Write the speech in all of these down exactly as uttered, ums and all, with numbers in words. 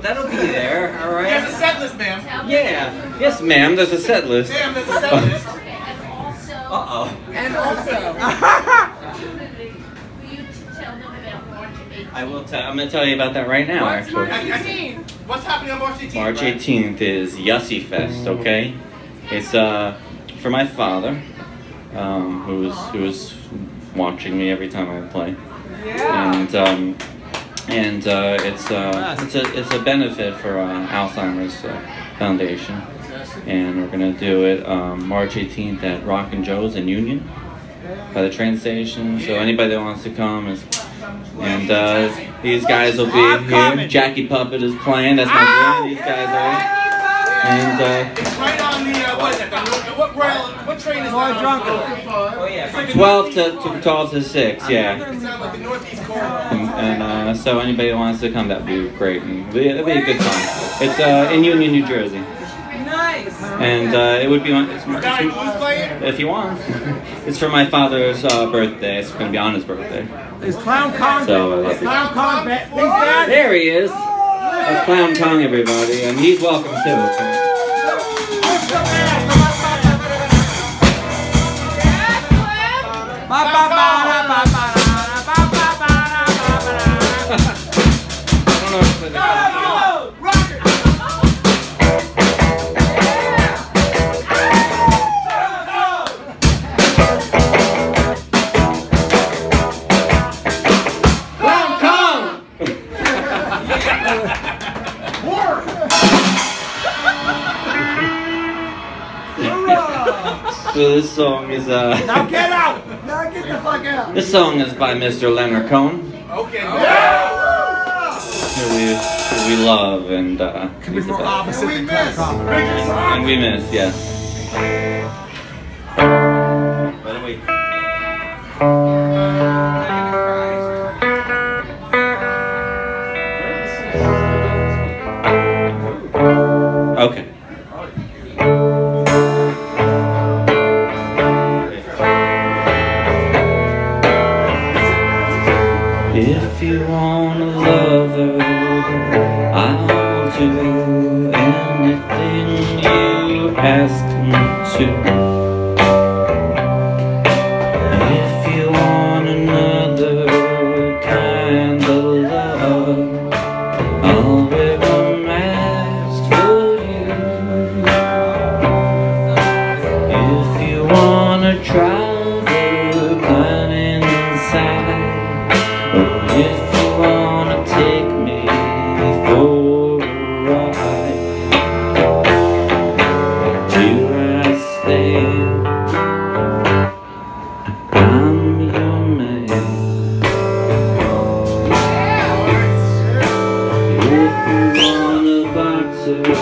that'll be there. All right. There's a set list, ma'am. Yeah. Yes, ma'am. There's a set list. Ma'am, there's a set list. Okay, and also. Uh oh. And also. Opportunity for you to tell them about March eighteenth. I will tell. I'm gonna tell you about that right now. What's Actually. March eighteenth? What's happening on March eighteenth? March right? eighteenth is Yussie Fest. Okay. It's uh for my father, um, who's who's watching me every time I play. Yeah. And um, and uh, it's uh, it's a it's a benefit for uh, Alzheimer's uh, Foundation, and we're gonna do it um, March eighteenth at Rockin' Joe's in Union by the train station. So anybody that wants to come is, and uh, these guys will be I'm here. coming. Jackie Puppet is playing. That's my band. These guys are. And uh, It's right on the, uh, what is it? The, what rail, what train is More that drunk. on? oh yeah, It's like the twelve to, northeast to twelve to six. Yeah. It's on like the northeast corner. And, and uh, so anybody that wants to come, that'd be great, and it'll be, it'll be a good time. It's uh, in Union, New Jersey, Nice. and uh, it would be one. It's, Barry Blues playing? if you want, it's for my father's uh, birthday. It's going to be on his birthday. Is Clown Kong? So uh, Is Clown Kong back? He's back. there he is. That's Clown Kong, everybody, and he's welcome too. Ba, ba, ba, ba, ba, ba, ba, ba, ba, ba, ba. I don't know if it's No, rock it! Clown Kong. So this song is uh. Now get out! Now get the fuck out! This song is by Mister Leonard Cohen, Okay. who we who we love, and uh, Can he's be the more best. opposite than Clown Kong. And we miss, yes. By the way. Okay. If you want a lover, I'll do anything you ask me to. If you want another kind of love, I'll wear a mask for you. If you wanna travel, climb inside. If you wanna take me for a ride, here I stand, I'm your man. If you want a boxer,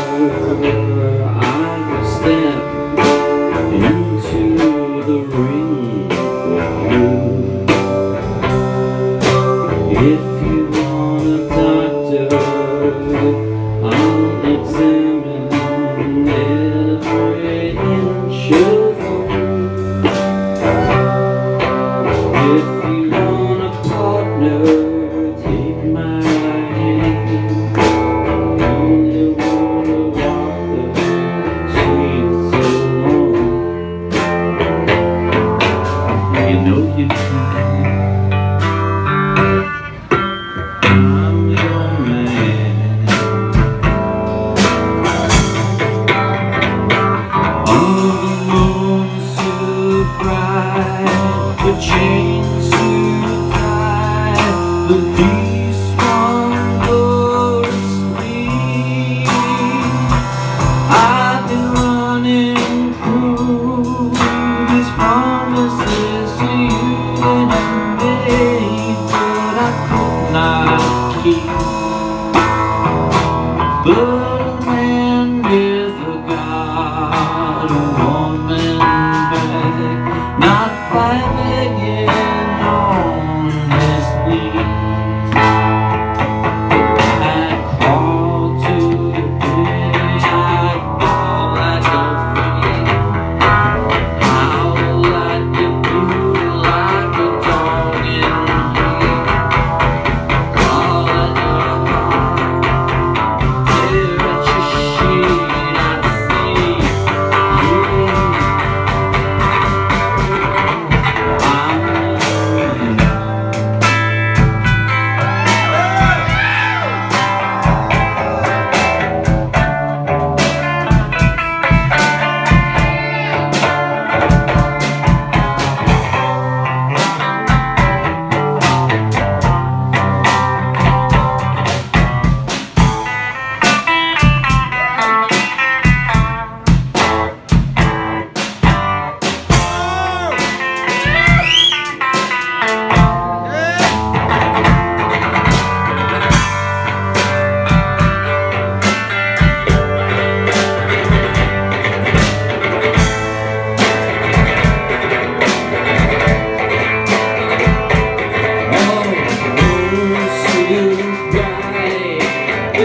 I will step into the ring for you. If you want a doctor, I'll examine every inch of you. If you want a partner, take my hand. Only wanna walk the streets alone. You know you can. I'm your man. All the moon's so bright, the chains to tie, the beast won't go to sleep. I've been running through these promises to you and you made, but I could not keep. But a man never got a woman back, not by begging on his knees. I crawl to your bed, I fall like a freak. Howl like a bull, like a dog in heat. Call at your heart.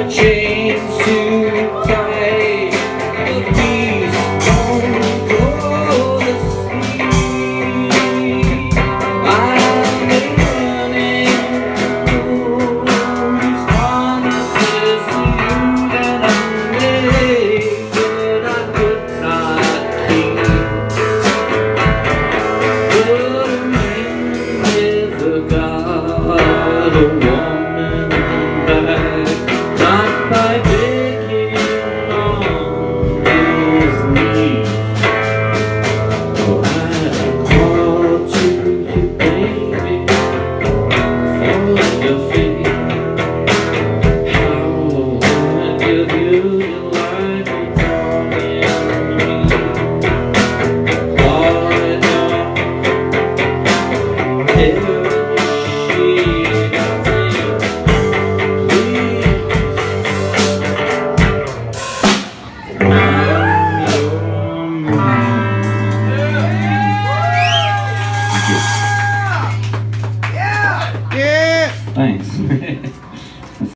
chains too tight, the beast won't go to sleep. I've been running those promises to you that I made, but I could not keep. But a man never got a woman back, not by begging on his knees. So I called to you, baby, for your faith. How I give you your life, you talking to me. Clawing your hair and your sheet, I think, please. Yeah. Thanks.